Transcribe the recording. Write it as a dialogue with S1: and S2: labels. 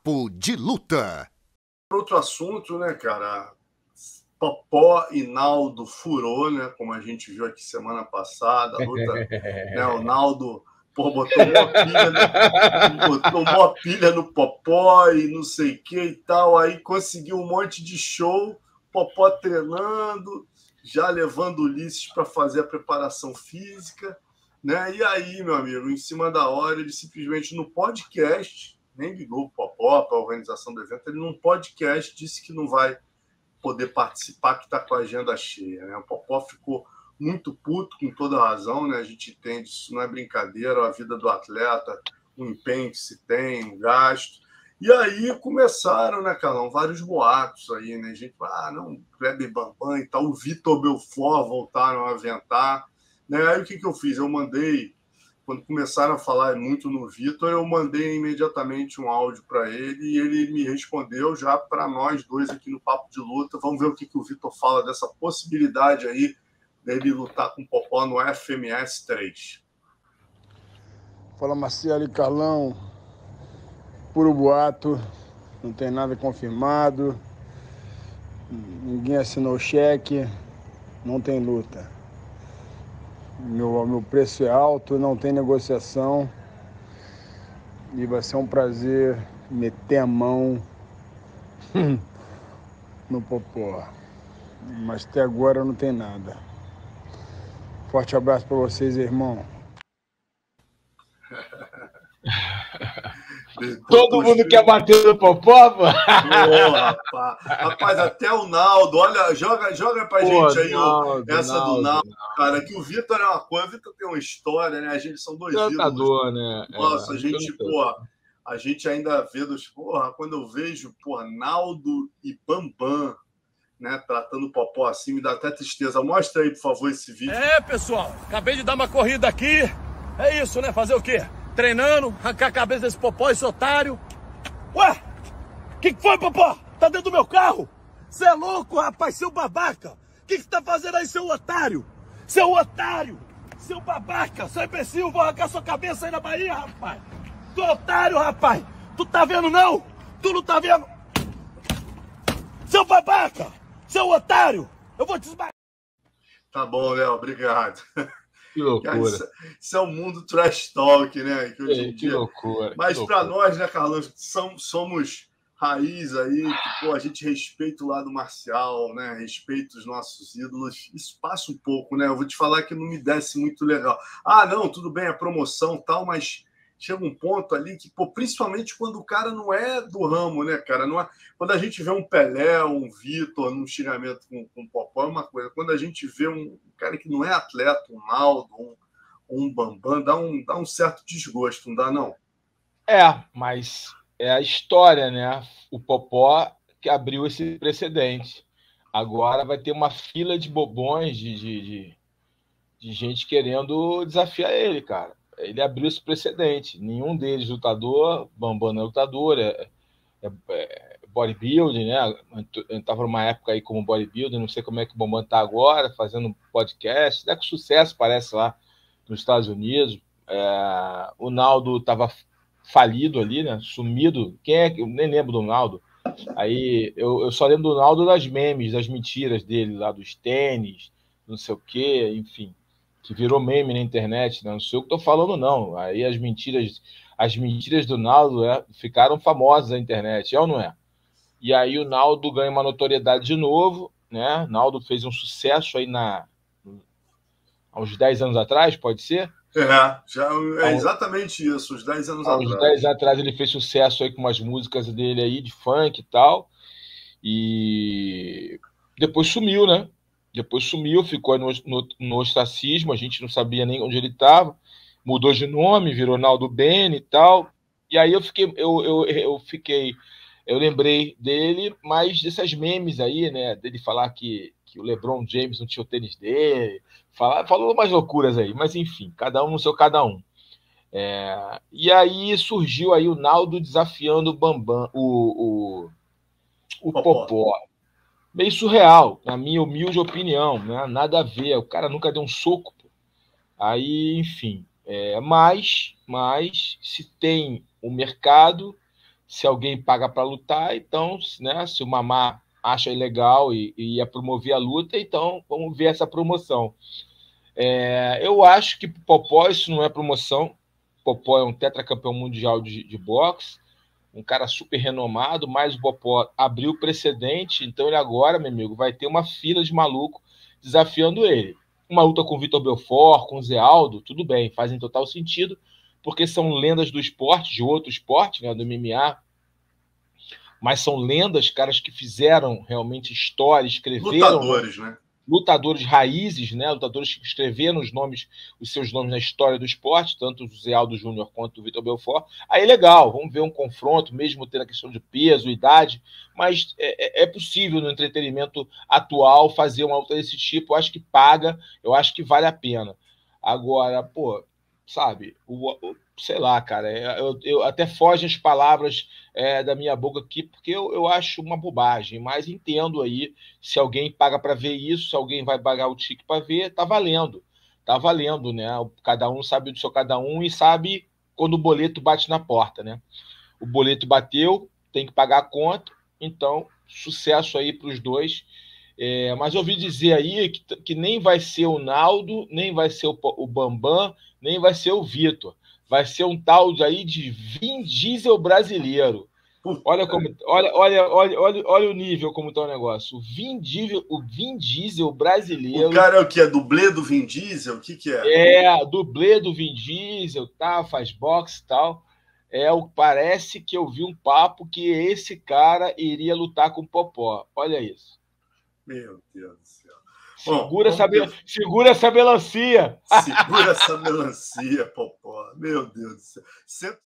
S1: Papo de Luta.
S2: Outro assunto, né, cara? Popó e Naldo furou, né? Como a gente viu aqui semana passada, a luta, né? O Naldo, botou mó pilha no Popó e não sei o que e tal. Aí conseguiu um monte de show, Popó treinando, já levando Ulisses para fazer a preparação física, né? E aí, meu amigo, em cima da hora, ele simplesmente no podcast, nem ligou o Popó para a organização do evento, ele num podcast disse que não vai poder participar, que está com a agenda cheia, né? O Popó ficou muito puto, com toda razão, né? A gente entende, isso não é brincadeira, a vida do atleta, o empenho que se tem, o gasto. E aí começaram, né, Carlão, vários boatos aí, né? A gente, não, Kleber Bambam e tal, o Vitor Belfort voltaram a aventar, né? Aí o que eu fiz? Eu mandei, quando começaram a falar muito no Vitor, eu mandei imediatamente um áudio para ele e ele me respondeu já para nós dois aqui no Papo de Luta. Vamos ver o que o Vitor fala dessa possibilidade aí dele lutar com o Popó no FMS 3.
S3: Fala, Marcelo e Carlão. Puro boato, não tem nada confirmado, ninguém assinou o cheque, não tem luta. Meu preço é alto, não tem negociação e vai ser um prazer meter a mão no Popó. Mas até agora não tem nada. Forte abraço para vocês, irmão.
S4: Todo mundo quer bater no Popó, pô?
S2: Rapaz, até o Naldo, olha, joga pra gente aí essa do Naldo, cara, que o Vitor é uma coisa, o Vitor tem uma história, né? A gente são dois ídolos.
S4: Né?
S2: Nossa, a gente ainda vê quando eu vejo, Naldo e Bambam, né, tratando o Popó assim, me dá até tristeza. Mostra aí, por favor, esse vídeo.
S5: Pessoal, acabei de dar uma corrida aqui. É isso, né? Fazer o quê? Treinando, arrancar a cabeça desse Popó, esse otário. Ué, que foi, Popó? Tá dentro do meu carro? Você é louco, rapaz, seu babaca. O que tá fazendo aí, seu otário? Seu otário, seu babaca, seu imbecil, vou arrancar sua cabeça aí na Bahia, rapaz. Tu é otário, rapaz. Tu tá vendo, não? Tu não tá vendo? Seu babaca, seu otário, eu vou te esmagar.
S2: Tá bom, Léo, obrigado.
S4: Que loucura.
S2: Isso é o mundo trash talk, né? Que hoje em dia...
S4: loucura.
S2: Mas para nós, né, Carlos, somos raiz aí, que, a gente respeita o lado marcial, né? Respeita os nossos ídolos. Isso passa um pouco, né? Eu vou te falar que não me desce muito legal. Não, tudo bem, é promoção e tal, mas chega um ponto ali que, principalmente quando o cara não é do ramo, né, cara? Não é... Quando a gente vê um Pelé, um Vitor num xingamento com o Popó, é uma coisa. Quando a gente vê um cara que não é atleta, um Naldo, um Bambam, dá um certo desgosto, não dá, não?
S4: Mas é a história, né? O Popó que abriu esse precedente. Agora vai ter uma fila de bobões, de gente querendo desafiar ele, cara. Ele abriu esse precedente. Nenhum deles lutador, Bambam não é lutador, é bodybuilding, né? Eu estava numa época aí como bodybuilding, não sei como é que o Bambam está agora, fazendo podcast, com sucesso, parece, lá nos Estados Unidos. O Naldo estava falido ali, né? Sumido. Quem é que... Eu nem lembro do Naldo. Aí eu só lembro do Naldo das memes, das mentiras dele lá, dos tênis, não sei o quê, enfim, que virou meme na internet, né? Não sei o que estou falando, não. Aí as mentiras do Naldo ficaram famosas na internet, é ou não é? E aí o Naldo ganha uma notoriedade de novo, né? Naldo fez um sucesso aí há uns 10 anos atrás, pode ser?
S2: Já é exatamente isso, uns 10 anos atrás.
S4: Uns 10 anos atrás ele fez sucesso aí com umas músicas dele aí, de funk e tal, e depois sumiu, né? Depois sumiu, ficou no ostracismo, a gente não sabia nem onde ele estava, mudou de nome, virou Naldo Bene e tal, e aí eu lembrei dele, mas dessas memes aí, né, dele falar que o LeBron James não tinha o tênis dele, falou umas loucuras aí, mas enfim, cada um no seu cada um. E aí surgiu aí o Naldo desafiando o Bambam, o Popó. Meio surreal, na minha humilde opinião, né? Nada a ver, o cara nunca deu um soco. Aí, enfim, mas se tem o mercado, Se alguém paga para lutar, então, né, se o Mamá acha legal e ia promover a luta, então vamos ver essa promoção. Eu acho que o Popó isso não é promoção. O Popó é um tetracampeão mundial de boxe, um cara super renomado, mas o Popó abriu precedente, então ele agora, meu amigo, vai ter uma fila de maluco desafiando ele. Uma luta com o Vitor Belfort, com o Zé Aldo, tudo bem, fazem total sentido, porque são lendas do esporte, de outro esporte, né, do MMA, mas são lendas, caras que fizeram realmente história, escreveram...
S2: Lutadores, né?
S4: Lutadores raízes, né? Lutadores que escreveram os seus nomes na história do esporte, tanto o Zé Aldo Júnior quanto o Vitor Belfort. Aí legal, vamos ver um confronto, mesmo tendo a questão de peso, idade, mas é possível no entretenimento atual fazer uma luta desse tipo. Eu acho que paga, eu acho que vale a pena. Agora, pô, sabe, sei lá, cara, eu até foge as palavras da minha boca aqui, porque eu acho uma bobagem, mas entendo aí, se alguém paga para ver isso, se alguém vai pagar o ticket para ver, tá valendo, né? Cada um sabe do seu cada um e sabe quando o boleto bate na porta, né? O boleto bateu, tem que pagar a conta, então sucesso aí para os dois. Mas eu ouvi dizer aí que nem vai ser o Naldo, nem vai ser o Bambam, nem vai ser o Vitor. Vai ser um tal aí de Vin Diesel brasileiro. Olha o nível como está o negócio. O Vin Diesel brasileiro.
S2: O cara é o que? É dublê do Vin Diesel? O que é?
S4: Dublê do Vin Diesel, tá? Faz boxe e tal. Parece que eu vi um papo que esse cara iria lutar com o Popó. Olha isso.
S2: Meu Deus do céu.
S4: Segura essa melancia.
S2: Segura essa melancia, Popó. Meu Deus do céu.